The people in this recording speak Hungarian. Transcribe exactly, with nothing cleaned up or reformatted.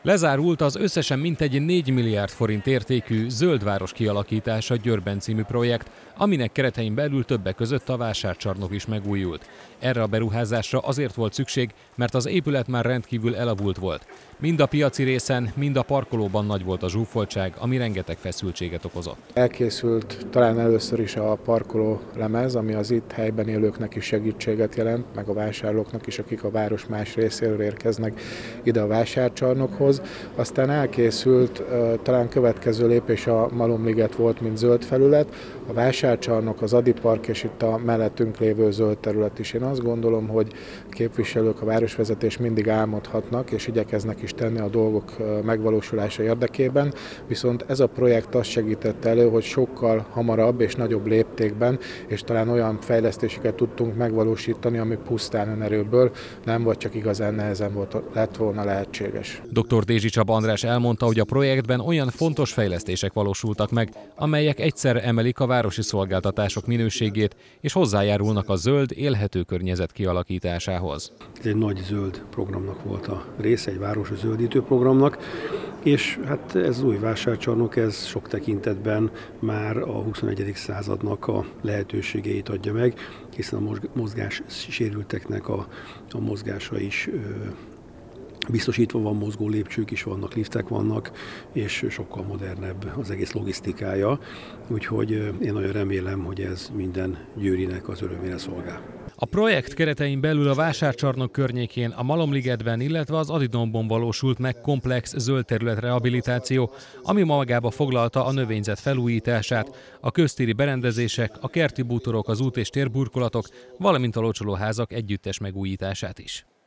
Lezárult az összesen mintegy négy milliárd forint értékű Zöldváros kialakítása Győrben című projekt, aminek keretein belül többek között a vásárcsarnok is megújult. Erre a beruházásra azért volt szükség, mert az épület már rendkívül elavult volt. Mind a piaci részen, mind a parkolóban nagy volt a zsúfoltság, ami rengeteg feszültséget okozott. Elkészült talán először is a parkoló lemez, ami az itt helyben élőknek is segítséget jelent, meg a vásárlóknak is, akik a város más részéről érkeznek ide a vásárcsarnokhoz. Aztán elkészült, talán következő lépés a Malomliget volt, mint zöld felület, a vásárcsarnok, az Adi Park és itt a mellettünk lévő zöld terület is. Én azt gondolom, hogy a képviselők, a városvezetés mindig álmodhatnak, és igyekeznek is tenni a dolgok megvalósulása érdekében, viszont ez a projekt azt segítette elő, hogy sokkal hamarabb és nagyobb léptékben, és talán olyan fejlesztéseket tudtunk megvalósítani, ami pusztán önerőből nem, vagy csak igazán nehezen volt, lett volna lehetséges. doktor Dézsi Csaba András elmondta, hogy a projektben olyan fontos fejlesztések valósultak meg, amelyek egyszerre emelik a városi szolgáltatások minőségét, és hozzájárulnak a zöld, élhető környezet kialakításához. Ez egy nagy zöld programnak volt a része, egy városi zöldítő programnak, és hát ez az új vásárcsarnok, ez sok tekintetben már a huszonegyedik századnak a lehetőségeit adja meg, hiszen a mozgás sérülteknek a, a mozgása is ö, biztosítva van, mozgó lépcsők is vannak, liftek vannak, és sokkal modernebb az egész logisztikája, úgyhogy én nagyon remélem, hogy ez minden győrinek az örömére szolgál. A projekt keretein belül a vásárcsarnok környékén, a Malomligetben, illetve az Adidombon valósult meg komplex zöld terület rehabilitáció, ami magába foglalta a növényzet felújítását, a köztéri berendezések, a kerti bútorok, az út- és térburkolatok, valamint a locsolóházak együttes megújítását is.